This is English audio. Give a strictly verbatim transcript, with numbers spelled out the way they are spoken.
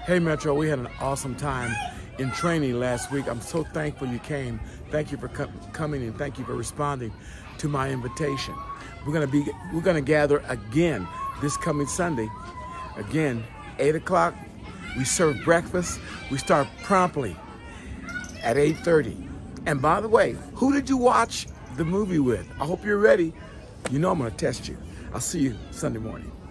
Hey Metro, we had an awesome time in training last week. I'm so thankful you came. Thank you for co coming and thank you for responding to my invitation. We're gonna be we're gonna gather again this coming Sunday. Again, eight o'clock. We serve breakfast. We start promptly at eight thirty. And by the way, who did you watch the movie with? I hope you're ready. You know I'm gonna test you. I'll see you Sunday morning.